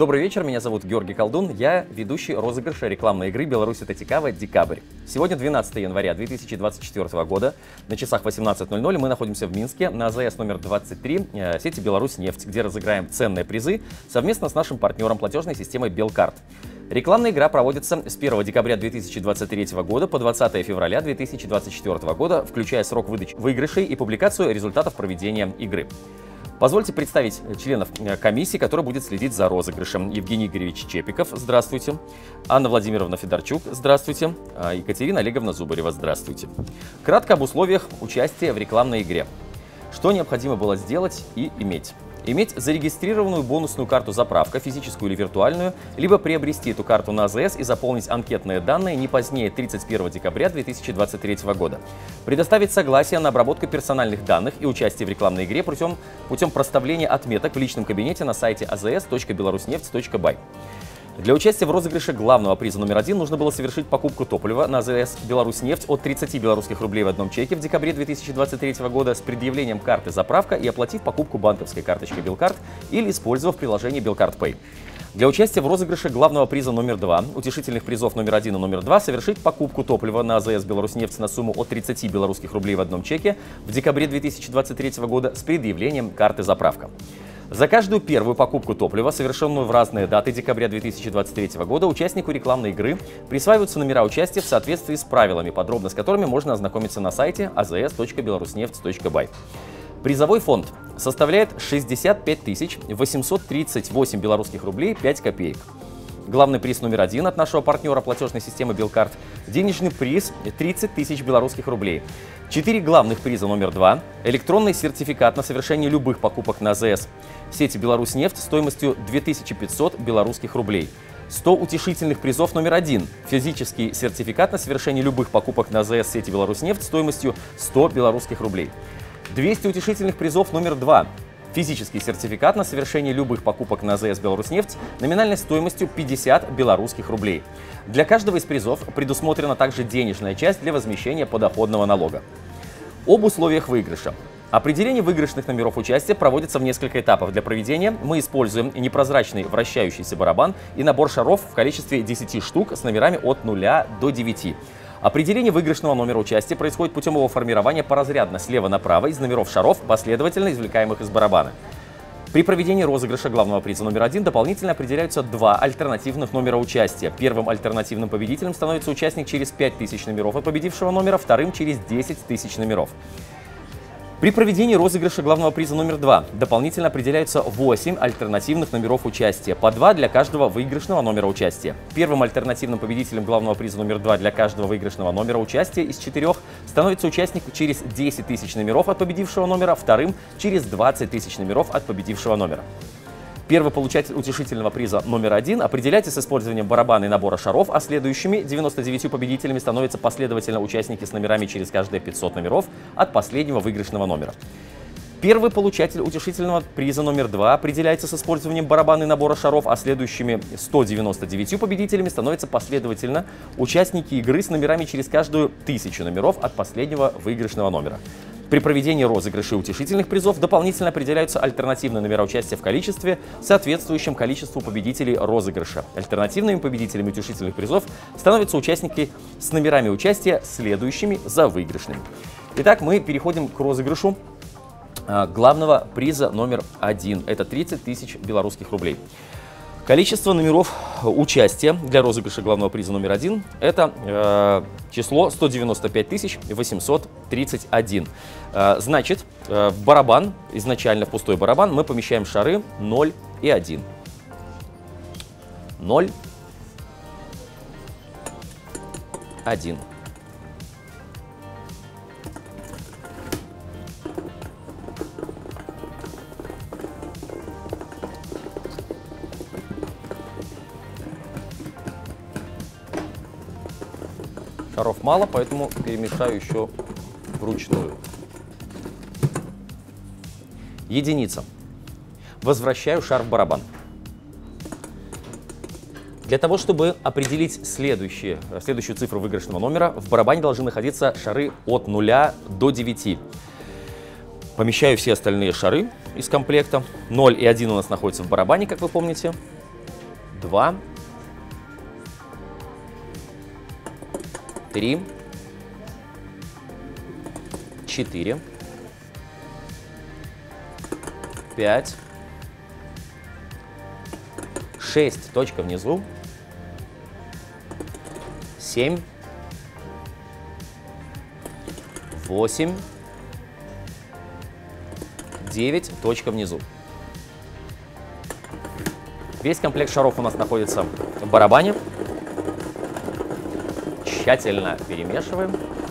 Добрый вечер, меня зовут Георгий Колдун, я ведущий розыгрыша рекламной игры «Беларусь это Тикаво. Декабрь». Сегодня 12 января 2024 года, на часах 18:00 мы находимся в Минске на АЗС номер 23 сети «Беларусьнефть», где разыграем ценные призы совместно с нашим партнером платежной системой «Белкарт». Рекламная игра проводится с 1 декабря 2023 года по 20 февраля 2024 года, включая срок выдачи выигрышей и публикацию результатов проведения игры. Позвольте представить членов комиссии, которая будет следить за розыгрышем. Евгений Игоревич Чепиков, здравствуйте. Анна Владимировна Федорчук, здравствуйте. Екатерина Олеговна Зубарева, здравствуйте. Кратко об условиях участия в рекламной игре. Что необходимо было сделать и иметь? Иметь зарегистрированную бонусную карту «Заправка», физическую или виртуальную, либо приобрести эту карту на АЗС и заполнить анкетные данные не позднее 31 декабря 2023 года. Предоставить согласие на обработку персональных данных и участие в рекламной игре путем проставления отметок в личном кабинете на сайте azs.belarusneft.by. Для участия в розыгрыше главного приза номер 1 нужно было совершить покупку топлива на АЗС «Беларусьнефть» от 30 белорусских рублей в одном чеке в декабре 2023 года с предъявлением карты «Заправка» и оплатив покупку банковской карточкой «Белкарт» или использовав приложение «Белкарт Pay». Для участия в розыгрыше главного приза номер 2, утешительных призов номер 1 и номер 2, совершить покупку топлива на АЗС «Беларусьнефть» на сумму от 30 белорусских рублей в одном чеке в декабре 2023 года с предъявлением карты «Заправка». За каждую первую покупку топлива, совершенную в разные даты декабря 2023 года, участнику рекламной игры присваиваются номера участия в соответствии с правилами, подробно с которыми можно ознакомиться на сайте azs.belarusneft.by. Призовой фонд составляет 65 838 белорусских рублей 5 копеек. Главный приз номер 1 от нашего партнера платежной системы «Белкарт» – денежный приз 30 тысяч белорусских рублей. 4 главных приза номер 2 – электронный сертификат на совершение любых покупок на АЗС сети «Беларусьнефть» стоимостью 2500 белорусских рублей. 100 утешительных призов номер 1 – физический сертификат на совершение любых покупок на АЗС сети «Беларусьнефть» стоимостью 100 белорусских рублей. 200 утешительных призов номер 2 – физический сертификат на совершение любых покупок на АЗС «Беларусьнефть» номинальной стоимостью 50 белорусских рублей. Для каждого из призов предусмотрена также денежная часть для возмещения подоходного налога. Об условиях выигрыша. Определение выигрышных номеров участия проводится в несколько этапов. Для проведения мы используем непрозрачный вращающийся барабан и набор шаров в количестве 10 штук с номерами от 0 до 9. Определение выигрышного номера участия происходит путем его формирования поразрядно слева направо из номеров шаров, последовательно извлекаемых из барабана. При проведении розыгрыша главного приза номер 1 дополнительно определяются 2 альтернативных номера участия. Первым альтернативным победителем становится участник через 5000 номеров от победившего номера, вторым через 10 тысяч номеров. При проведении розыгрыша главного приза номер 2 дополнительно определяются 8 альтернативных номеров участия, по 2 для каждого выигрышного номера участия. Первым альтернативным победителем главного приза номер 2 для каждого выигрышного номера участия из 4 становится участник через 10 тысяч номеров от победившего номера, вторым через 20 тысяч номеров от победившего номера. Первый получатель утешительного приза номер 1 определяется с использованием барабана и набора шаров, а следующими 99 победителями становятся последовательно участники с номерами через каждые 500 номеров от последнего выигрышного номера. Первый получатель утешительного приза номер 2 определяется с использованием барабана и набора шаров, а следующими 199 победителями становятся последовательно участники игры с номерами через каждую 1000 номеров от последнего выигрышного номера. При проведении розыгрышей утешительных призов дополнительно определяются альтернативные номера участия в количестве, соответствующем количеству победителей розыгрыша. Альтернативными победителями утешительных призов становятся участники с номерами участия, следующими за выигрышными. Итак, мы переходим к розыгрышу главного приза номер 1. Это 30 тысяч белорусских рублей. Количество номеров участия для розыгрыша главного приза номер 1 – это число 195 831. Значит, в барабан, изначально в пустой барабан, мы помещаем шары 0 и 1. 0, 1. Шаров мало, поэтому перемешаю еще вручную. Единица. Возвращаю шар в барабан. Для того, чтобы определить следующую цифру выигрышного номера, в барабане должны находиться шары от 0 до 9. Помещаю все остальные шары из комплекта. 0 и 1 у нас находятся в барабане, как вы помните. 2, 3, 4, 5, 6, точка внизу, 7, 8, 9, точка внизу. Весь комплект шаров у нас находится в барабане. Тщательно перемешиваем.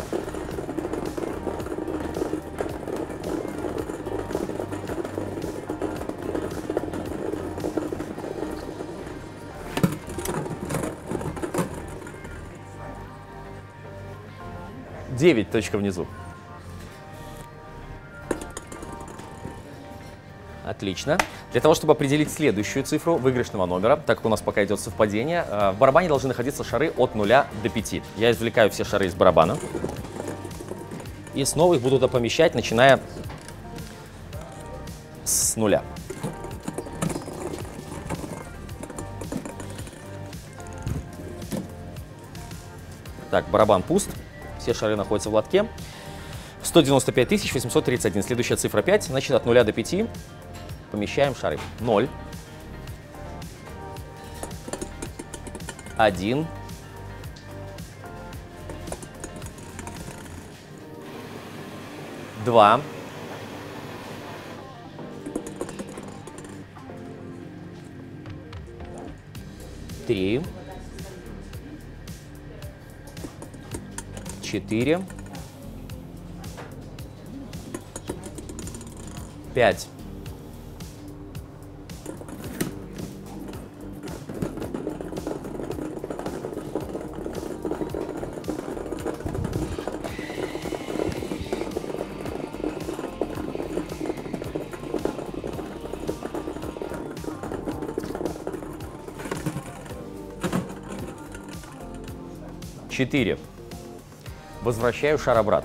Девять, точка внизу. Отлично. Для того, чтобы определить следующую цифру выигрышного номера, так как у нас пока идет совпадение, в барабане должны находиться шары от 0 до 5. Я извлекаю все шары из барабана. И снова их буду туда помещать, начиная с 0. Так, барабан пуст. Все шары находятся в лотке. 195 831. Следующая цифра 5. Значит, от 0 до 5 помещаем шары. 0. 1. 2. 3. 4. 5. 4. Возвращаю шар обратно.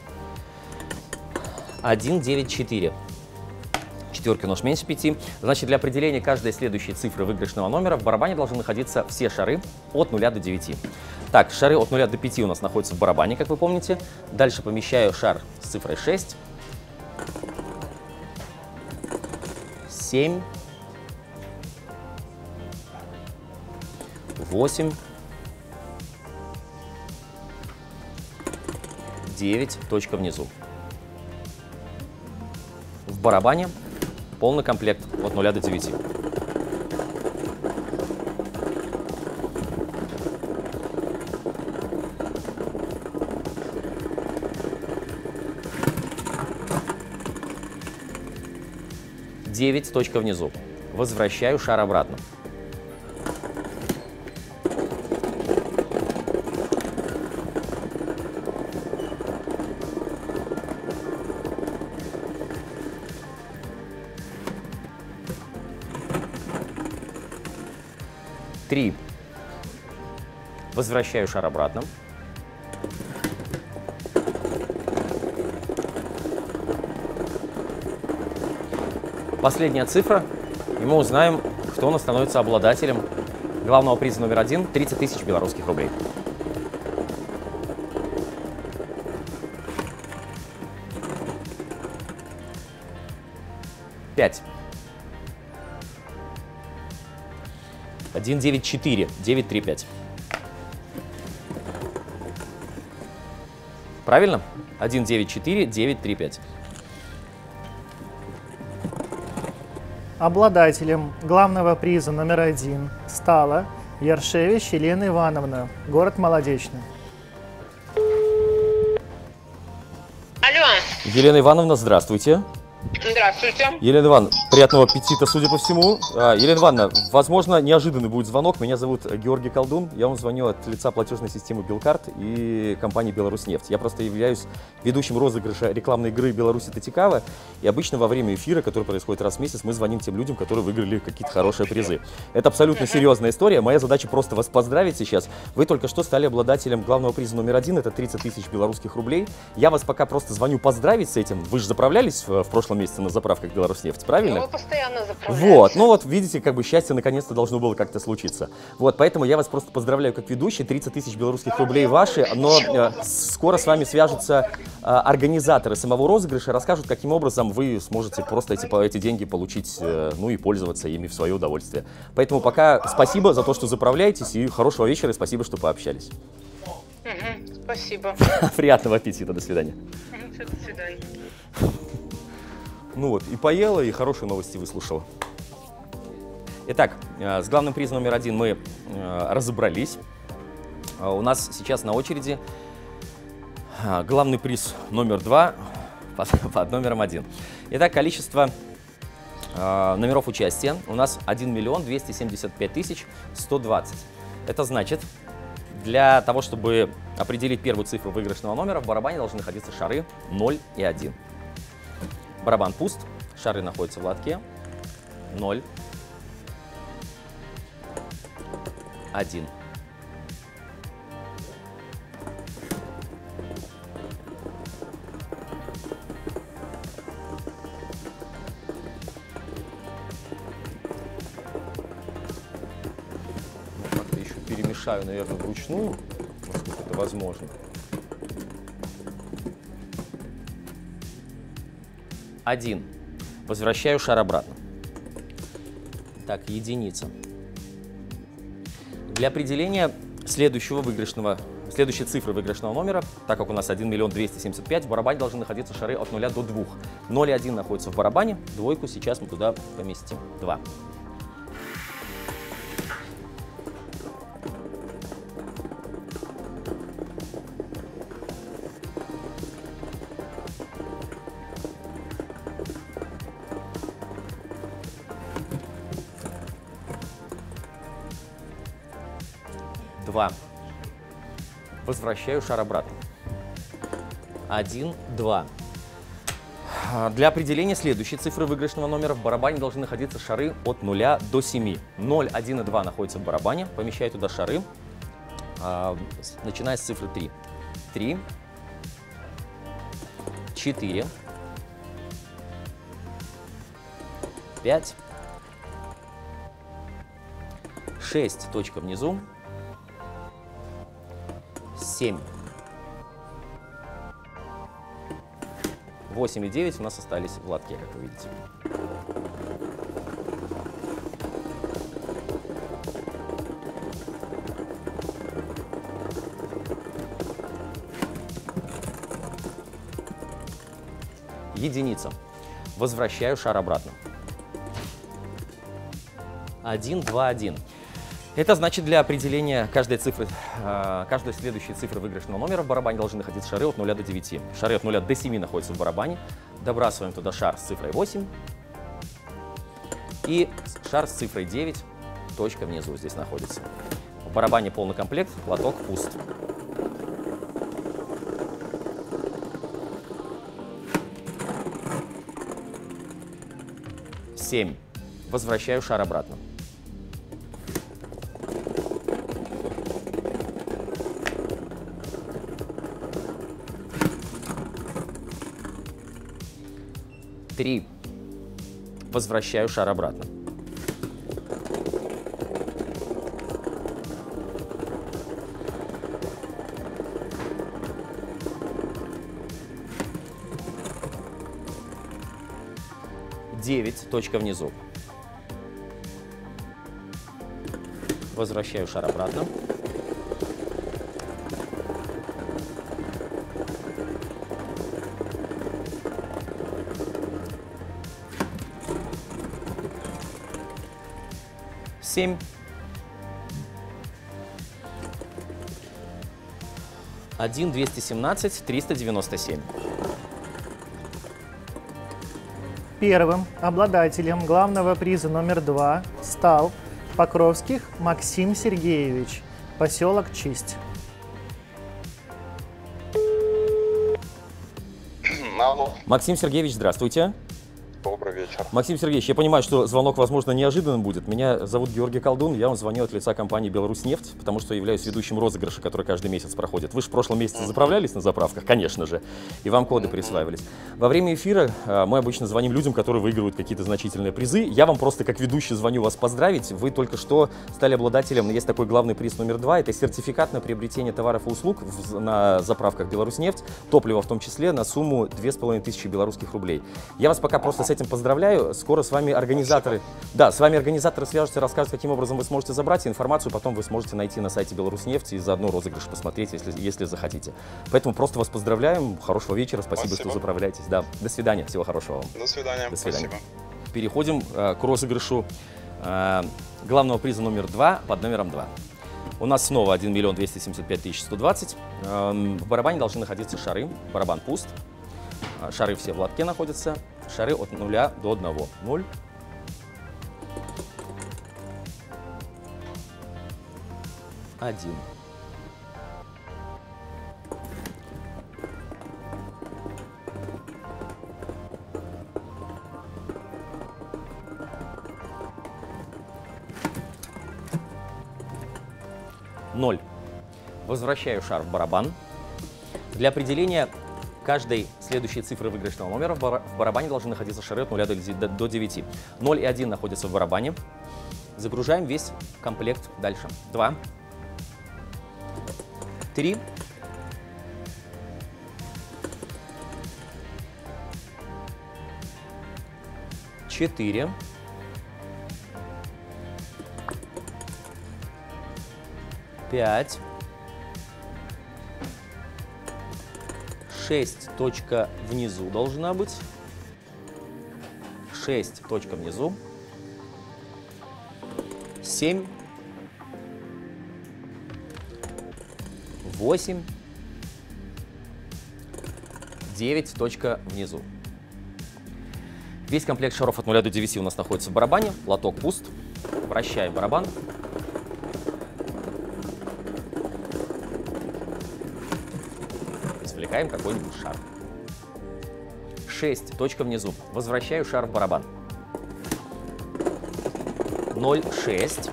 1, 9, 4. Четверки у нас меньше 5. Значит, для определения каждой следующей цифры выигрышного номера в барабане должны находиться все шары от 0 до 9. Так, шары от 0 до 5 у нас находятся в барабане, как вы помните. Дальше помещаю шар с цифрой 6. 7. 8. 9, точка внизу. В барабане полный комплект от 0 до 9. Девять, точка внизу. Возвращаю шар обратно. Три. Возвращаю шар обратно. Последняя цифра, и мы узнаем, кто у нас становится обладателем главного приза номер 1 – 30 тысяч белорусских рублей. 5. 1, 9, 4, 9, 3, 5. Правильно? 1, 9, 4, 9, 3, 5. Обладателем главного приза номер 1 стала Яршевич Елена Ивановна, город Молодечный. Алло. Елена Ивановна, здравствуйте. Здравствуйте. Елена Ивановна, приятного аппетита, судя по всему. Елена Ивановна, возможно, неожиданный будет звонок. Меня зовут Георгий Колдун. Я вам звоню от лица платежной системы Белкарт и компании Беларусьнефть. Я просто являюсь ведущим розыгрыша рекламной игры Беларусь это Тикава. И обычно во время эфира, который происходит раз в месяц, мы звоним тем людям, которые выиграли какие-то хорошие призы. Это абсолютно серьезная история. Моя задача просто вас поздравить сейчас. Вы только что стали обладателем главного приза номер 1. Это 30 тысяч белорусских рублей. Я вас пока просто звоню поздравить с этим. Вы же заправлялись в прошлом месяце месяца на заправках Беларуснефть, правильно? Ну, вы постоянно заправляете. Вот, ну вот, видите, как бы счастье наконец-то должно было как-то случиться. Вот, поэтому я вас просто поздравляю как ведущий, 30 тысяч белорусских рублей ваши, но скоро с вами свяжутся организаторы самого розыгрыша, расскажут, каким образом вы сможете просто эти деньги получить, ну и пользоваться ими в свое удовольствие. Поэтому пока спасибо за то, что заправляетесь, и хорошего вечера, и спасибо, что пообщались. Спасибо. Приятного аппетита, до свидания. До свидания. Ну вот, и поела, и хорошие новости выслушала. Итак, с главным призом номер 1 мы разобрались. У нас сейчас на очереди главный приз номер 2 под номером 1. Итак, количество номеров участия у нас 1 миллион 275 тысяч 120. Это значит, для того, чтобы определить первую цифру выигрышного номера, в барабане должны находиться шары 0 и 1. Барабан пуст, шары находятся в лотке. 0, 1. Как-то еще перемешаю, наверное, вручную, насколько это возможно. 1. Возвращаю шар обратно. Так, единица. Для определения следующей цифры выигрышного номера, так как у нас 1 миллион 275, в барабане должны находиться шары от 0 до 2. 0 и 1 находятся в барабане, двойку сейчас мы туда поместим. 2. Возвращаю шар обратно. 1, 2. Для определения следующей цифры выигрышного номера в барабане должны находиться шары от 0 до 7. 0, 1 и 2 находятся в барабане. Помещаю туда шары, начиная с цифры 3. 3, 4, 5, 6, точка внизу, 7, 8 и 9 у нас остались в лотке, как вы видите. Единица. Возвращаю шар обратно. 1, 2, 1. Это значит, для определения каждой следующей цифры выигрышного номера в барабане должны находиться шары от 0 до 9. Шары от 0 до 7 находятся в барабане. Добрасываем туда шар с цифрой 8. И шар с цифрой 9, точка внизу здесь находится. В барабане полный комплект, лоток пуст. Семь. Возвращаю шар обратно. 3. Возвращаю шар обратно. 9, точка внизу. Возвращаю шар обратно. 7. 1, 217, 397. Первым обладателем главного приза номер 2 стал Покровских Максим Сергеевич, поселок Чисть. Алло. Максим Сергеевич, здравствуйте. Добрый вечер. Максим Сергеевич, я понимаю, что звонок, возможно, неожиданным будет. Меня зовут Георгий Колдун, я вам звоню от лица компании «Беларусьнефть», потому что являюсь ведущим розыгрыша, который каждый месяц проходит. Вы же в прошлом месяце заправлялись на заправках, конечно же, и вам коды присваивались. Во время эфира мы обычно звоним людям, которые выигрывают какие-то значительные призы. Я вам просто как ведущий звоню вас поздравить. Вы только что стали обладателем, есть такой главный приз номер 2, это сертификат на приобретение товаров и услуг на заправках «Беларусьнефть», топлива в том числе, на сумму 2500 белорусских рублей. Я вас пока просто с этим поздравляю. Скоро с вами организаторы, свяжутся, расскажут, каким образом вы сможете забрать информацию, потом вы сможете найти на сайте «Беларусьнефти» и заодно розыгрыш посмотреть, если захотите. Поэтому просто вас поздравляем, хорошего вечера, спасибо, что заправляетесь. Да, до свидания, всего хорошего вам. До свидания. До свидания. Спасибо. Переходим к розыгрышу главного приза номер 2 под номером 2. У нас снова 1 275 120. В барабане должны находиться шары. Барабан пуст. Шары все в лотке находятся. Шары от 0 до 1. 0. 1. 0. Возвращаю шар в барабан. Для определения каждой следующей цифры выигрышного номера в барабане должны находиться шары от 0 до 9. 0 и 1 находятся в барабане. Загружаем весь комплект дальше. 2. 3. 4. 5. 6 точка внизу должна быть. 6 точка внизу. 7. 8. 9 точка внизу. Весь комплект шаров от 0 до 9 у нас находится в барабане. Лоток пуст. Вращаем барабан. Извлекаем какой-нибудь шар. 6. Точка внизу. Возвращаю шар в барабан. 0, 6.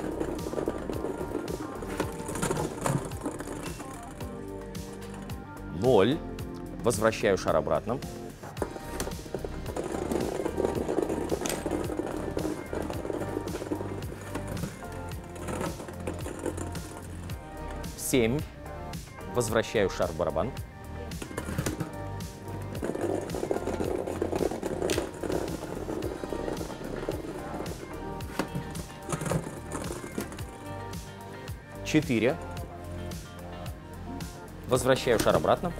0. Возвращаю шар обратно. 7. Возвращаю шар в барабан. 4. Возвращаю шар обратно.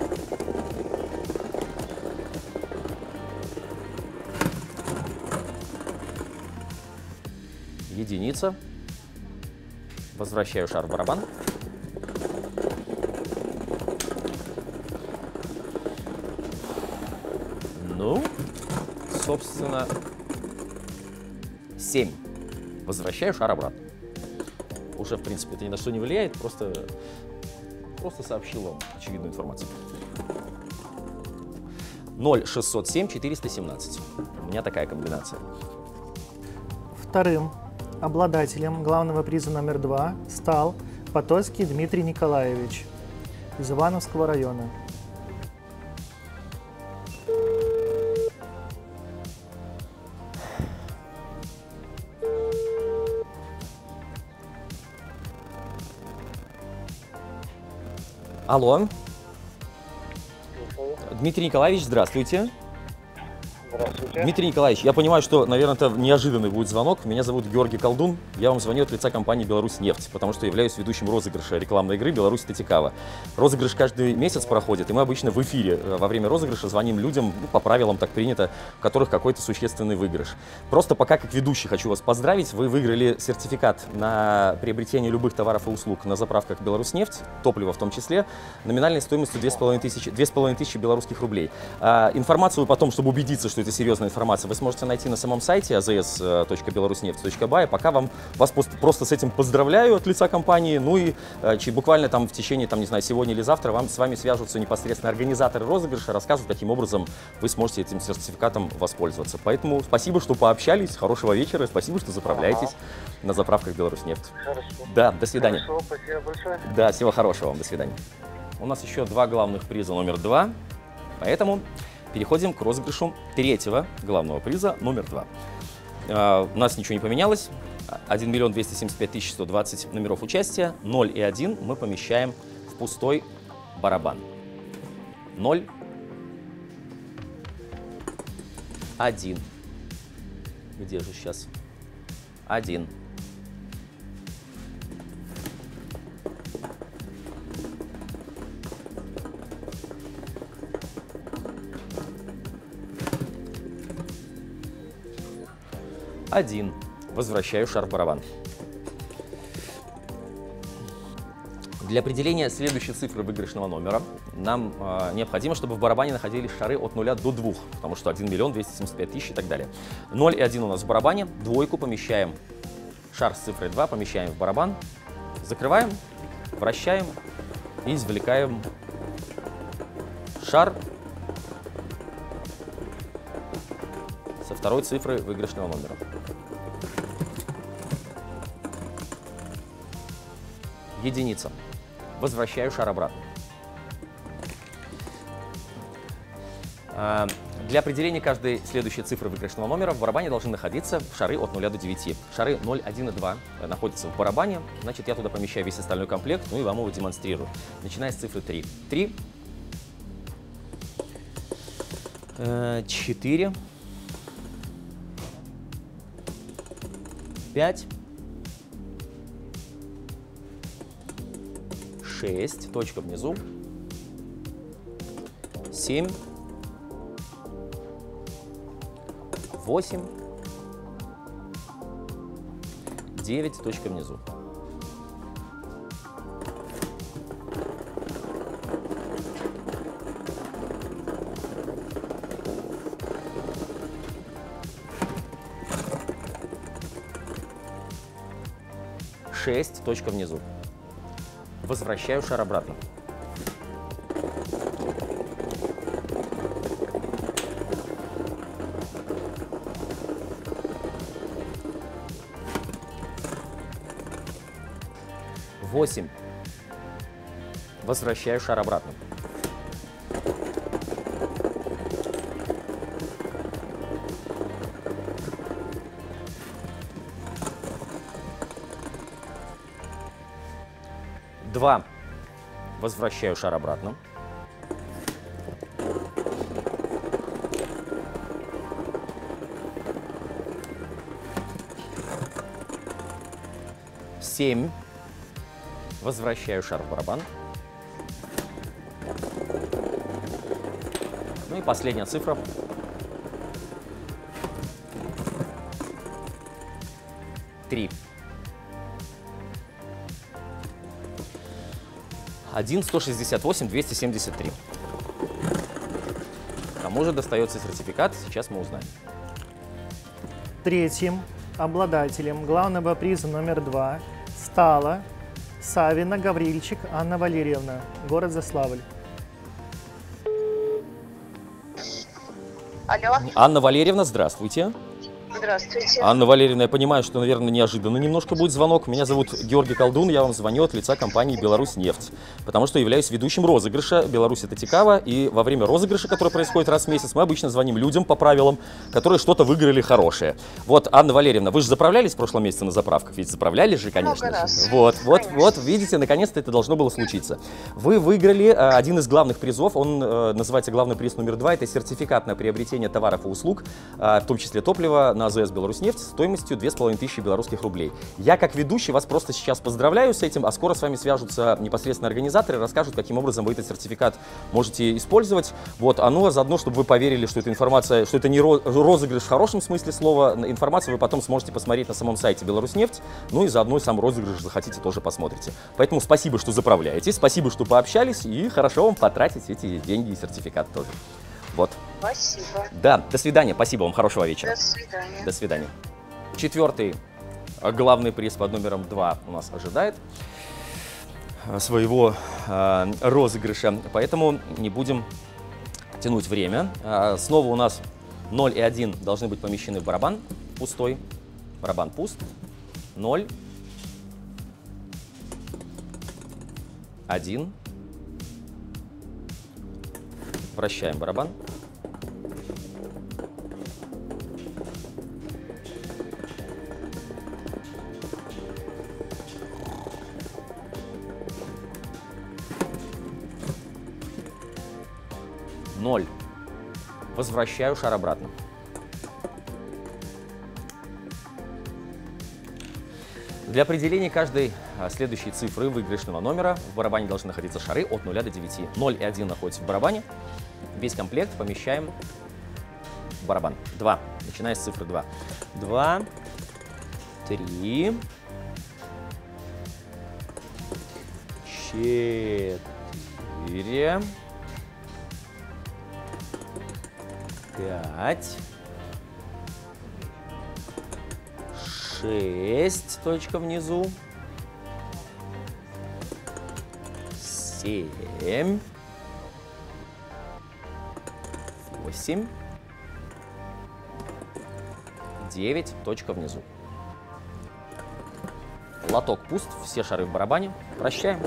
1. Возвращаю шар в барабан. 7. Возвращаю шар обратно. Уже, в принципе, это ни на что не влияет, просто сообщил вам очевидную информацию. 0, 607, 417. У меня такая комбинация. Вторым обладателем главного приза номер 2 стал Потоцкий Дмитрий Николаевич из Ивановского района. Алло. Дмитрий Николаевич, здравствуйте. Здравствуйте. Дмитрий Николаевич, я понимаю, что, наверное, это неожиданный будет звонок. Меня зовут Георгий Колдун. Я вам звоню от лица компании «Беларусьнефть», потому что являюсь ведущим розыгрыша рекламной игры «Беларусь Татикава». Розыгрыш каждый месяц проходит, и мы обычно в эфире во время розыгрыша звоним людям, по правилам так принято, у которых какой-то существенный выигрыш. Просто пока как ведущий хочу вас поздравить. Вы выиграли сертификат на приобретение любых товаров и услуг на заправках «Беларусьнефть», топлива в том числе, номинальной стоимостью 2500 белорусских рублей. Информацию потом, чтобы убедиться, что что это серьезная информация, вы сможете найти на самом сайте azs.belarusneft.by. Пока вас просто с этим поздравляю от лица компании. Ну и буквально там в течение, там, не знаю, сегодня или завтра с вами свяжутся непосредственно организаторы розыгрыша, расскажут, каким образом вы сможете этим сертификатом воспользоваться. Поэтому спасибо, что пообщались, хорошего вечера, спасибо, что заправляетесь на заправках Беларусьнефть. Хорошо. Да, до свидания. Хорошо, спасибо большое. Да, всего хорошего вам, до свидания. У нас еще 2 главных приза номер 2, поэтому переходим к розыгрышу 3-го главного приза номер 2. У нас ничего не поменялось, 1 275 120 номеров участия, 0 и 1 мы помещаем в пустой барабан. 0, 1. Где же сейчас? 1. 1. Возвращаю шар в барабан. Для определения следующей цифры выигрышного номера нам необходимо, чтобы в барабане находились шары от 0 до 2, потому что 1 275 000 и так далее. 0 и 1 у нас в барабане, двойку помещаем, шар с цифрой 2 помещаем в барабан, закрываем, вращаем и извлекаем шар со второй цифры выигрышного номера. Единица. Возвращаю шар обратно. Для определения каждой следующей цифры выигрышного номера в барабане должны находиться шары от 0 до 9. Шары 0, 1 и 2 находятся в барабане, значит, я туда помещаю весь остальной комплект, ну и вам его демонстрирую. Начиная с цифры 3. 3, 4, 5, 6, точка внизу, 7, 8, 9, точка внизу. Шесть, точка внизу. Возвращаю шар обратно. Восемь. Возвращаю шар обратно. 2. Возвращаю шар обратно. 7. Возвращаю шар в барабан. Ну и последняя цифра. 3. 1 168 273. Кому же достается сертификат, сейчас мы узнаем. Третьим обладателем главного приза номер 2 стала Савина Гаврильчик Анна Валерьевна, город Заславль. Алло, Анна Валерьевна, здравствуйте. здравствуйте. Анна Валерьевна, я понимаю, что, наверное, неожиданно немножко будет звонок. Меня зовут Георгий Колдун, я вам звоню от лица компании «Беларусьнефть», потому что являюсь ведущим розыгрыша «Беларусь это Тикава», и во время розыгрыша, который происходит раз в месяц, мы обычно звоним людям по правилам, которые что-то выиграли хорошее. Вот, Анна Валерьевна, вы же заправлялись в прошлом месяце на заправках? Ведь заправлялись же, конечно Много же. раз. Вот, видите, наконец-то это должно было случиться. Вы выиграли один из главных призов, он называется главный приз номер 2, это сертификат на приобретение товаров и услуг, в том числе топлива на АЗС «Беларусьнефть», стоимостью 2500 белорусских рублей. Я, как ведущий, вас просто сейчас поздравляю с этим, а скоро с вами свяжутся непосредственно организаторы, расскажут, каким образом вы этот сертификат можете использовать. Вот, оно заодно, чтобы вы поверили, что эта информация, что это не розыгрыш в хорошем смысле слова, информацию вы потом сможете посмотреть на самом сайте «Беларусьнефть», ну и заодно и сам розыгрыш захотите, тоже посмотрите. Поэтому спасибо, что заправляетесь, спасибо, что пообщались, и хорошо вам потратить эти деньги и сертификат тоже. Вот. Спасибо. Да, до свидания. Спасибо вам. Хорошего вечера. До свидания. До свидания. Четвертый главный приз под номером 2 у нас ожидает своего розыгрыша, поэтому не будем тянуть время. Снова у нас 0 и 1 должны быть помещены в барабан пустой. Барабан пуст. 0, 1. Вращаем барабан. Ноль. Возвращаю шар обратно. Для определения каждой следующей цифры выигрышного номера в барабане должны находиться шары от 0 до 9. 0 и 1 находятся в барабане. Весь комплект помещаем в барабан. 2. Начиная с цифры 2. 2, 3, 4, 5, 6, точка внизу, 7, 8, 9, точка внизу. Лоток пуст, все шары в барабане. Прощаем.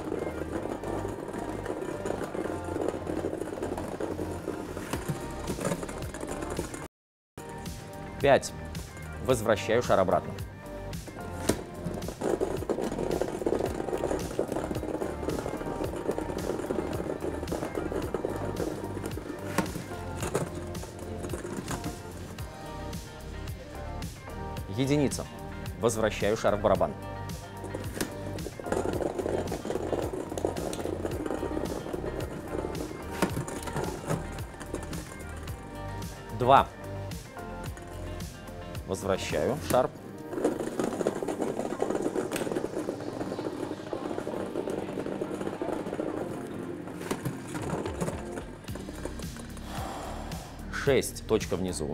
Пять. Возвращаю шар обратно. Единица. Возвращаю шар в барабан. Два. Возвращаю шар. Шесть. Точка внизу.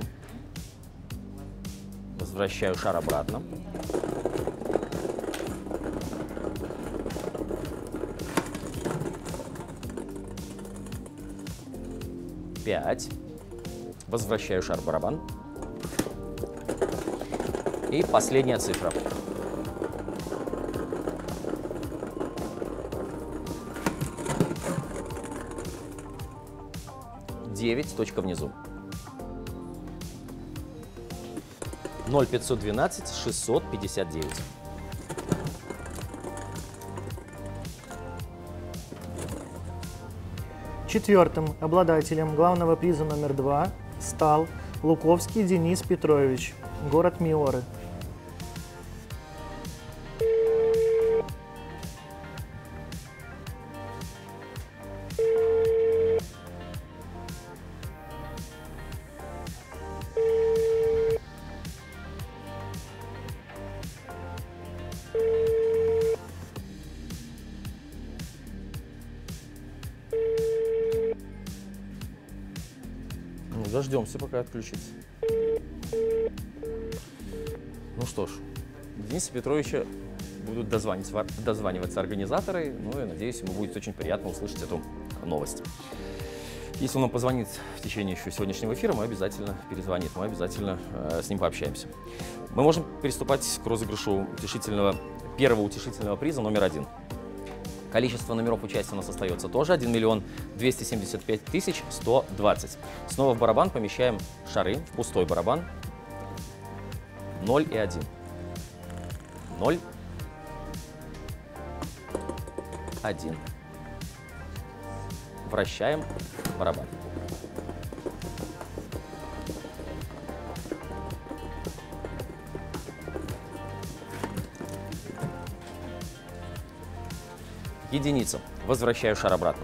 Возвращаю шар обратно. Пять. Возвращаю шар в барабан. И последняя цифра. Девять. Точка внизу. 0512 659. Четвертым обладателем главного приза номер 2 стал Луковский Денис Петрович, город Миоры. Дождемся, пока отключится. Ну что ж, Дениса Петровича будут дозваниваться организаторы, ну и, надеюсь, ему будет очень приятно услышать эту новость. Если он нам позвонит в течение еще сегодняшнего эфира, мы обязательно перезвонит, мы обязательно с ним пообщаемся. Мы можем приступать к розыгрышу первого утешительного приза номер 1. Количество номеров участия у нас остается тоже 1 миллион 275 тысяч 120. Снова в барабан помещаем шары, в пустой барабан. 0 и 1. 0, 1. Вращаем барабан. Единица. Возвращаю шар обратно.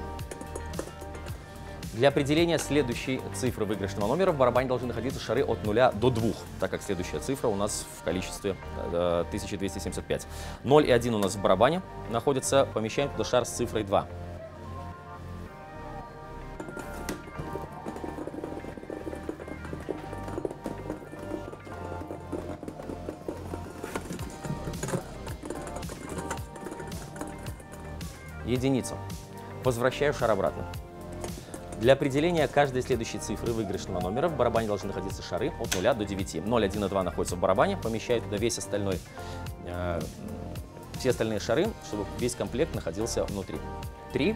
Для определения следующей цифры выигрышного номера в барабане должны находиться шары от 0 до 2, так как следующая цифра у нас в количестве 1275. 0 и 1 у нас в барабане находятся, помещаем туда шар с цифрой 2. Единица. Возвращаю шар обратно. Для определения каждой следующей цифры выигрышного номера в барабане должны находиться шары от 0 до 9. 0, 1 и 2 находятся в барабане, помещаю туда весь остальной, все остальные шары, чтобы весь комплект находился внутри. 3,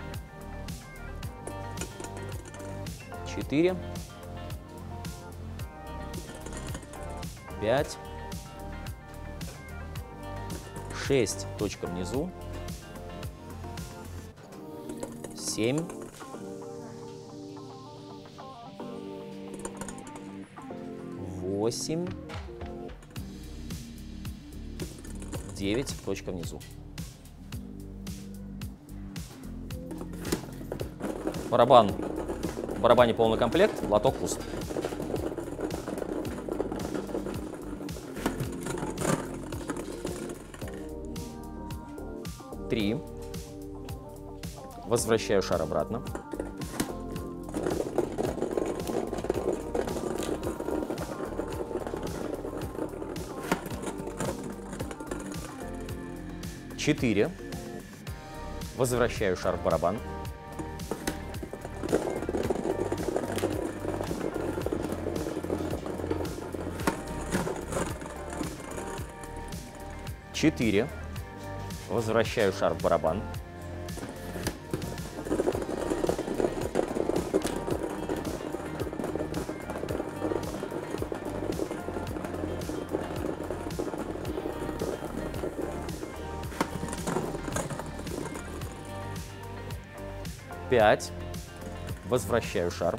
4, 5, 6, точка внизу, 7, 8, 9, точка внизу. Барабан. В барабане полный комплект, лоток пуст. Три. Возвращаю шар обратно. 4. Возвращаю шар в барабан. 4. Возвращаю шар в барабан. 5. Возвращаю шар.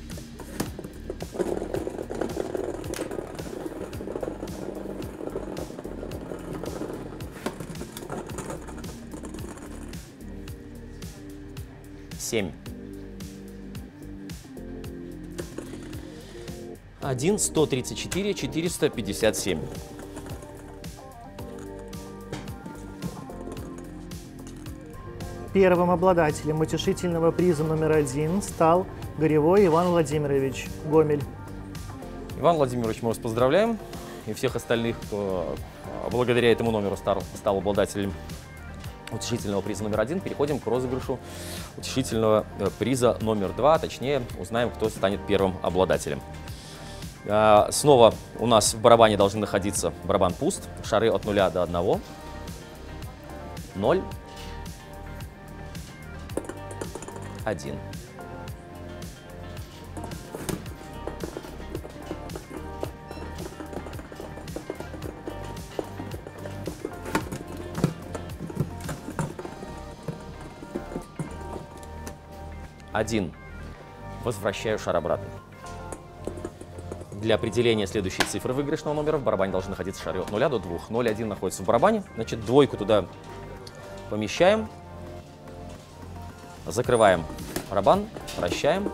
7. 1, 134, 457. Первым обладателем утешительного приза номер 1 стал Горевой Иван Владимирович, Гомель. Иван Владимирович, мы вас поздравляем. И всех остальных, кто благодаря этому номеру стал обладателем утешительного приза номер 1, переходим к розыгрышу утешительного приза номер 2, точнее, узнаем, кто станет первым обладателем. Снова у нас в барабане должны находиться, барабан пуст, шары от 0 до 1, 0, 1. Один. Возвращаю шар обратно. Для определения следующей цифры выигрышного номера в барабане должны находиться шары от 0 до 2. 0, 1 находится в барабане. Значит, двойку туда помещаем. Закрываем барабан, вращаем.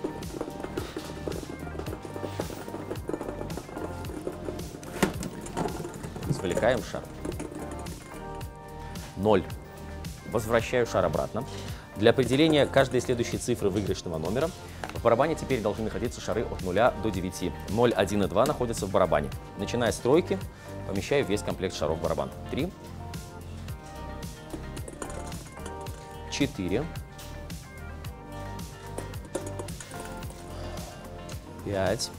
Извлекаем шар. 0. Возвращаю шар обратно. Для определения каждой следующей цифры выигрышного номера в барабане теперь должны находиться шары от 0 до 9. 0, 1 и 2 находятся в барабане. Начиная с тройки, помещаю весь комплект шаров в барабан. 3, 4, 5,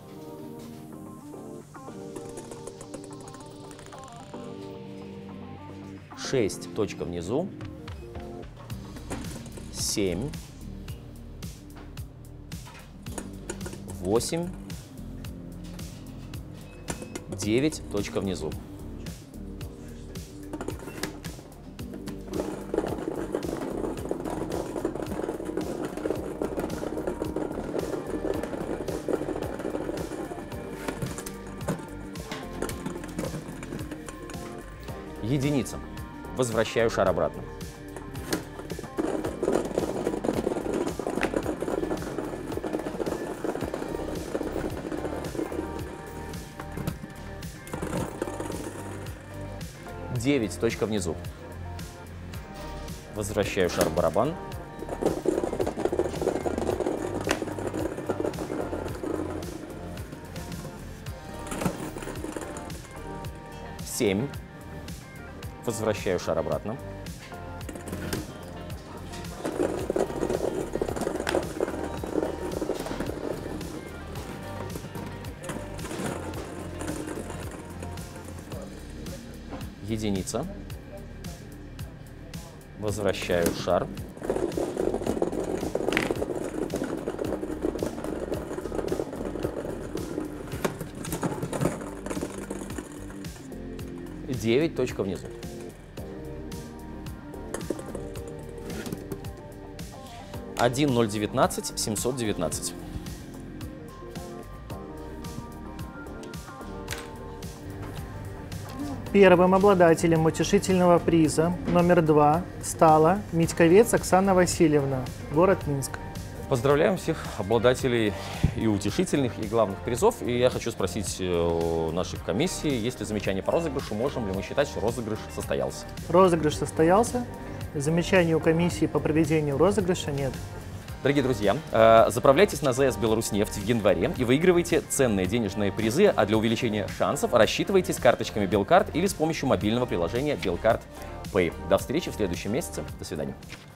6, точка внизу, 7, 8, 9, точка внизу. Единица. Возвращаю шар обратно. 9, точка внизу. Возвращаю шар в барабан. 7. Возвращаю шар обратно. единица. Возвращаю шар. Девять, точка внизу. Один, 0,19, 719. Первым обладателем утешительного приза номер 2 стала Митьковец Оксана Васильевна, город Минск. Поздравляем всех обладателей и утешительных, и главных призов. И я хочу спросить у нашей комиссии, есть ли замечания по розыгрышу, можем ли мы считать, что розыгрыш состоялся? Розыгрыш состоялся. Замечаний у комиссии по проведению розыгрыша нет. Дорогие друзья, заправляйтесь на ЗС «Беларусьнефть» в январе и выигрывайте ценные денежные призы, а для увеличения шансов рассчитывайтесь карточками Белкарт или с помощью мобильного приложения Белкарт Pay. До встречи в следующем месяце. До свидания.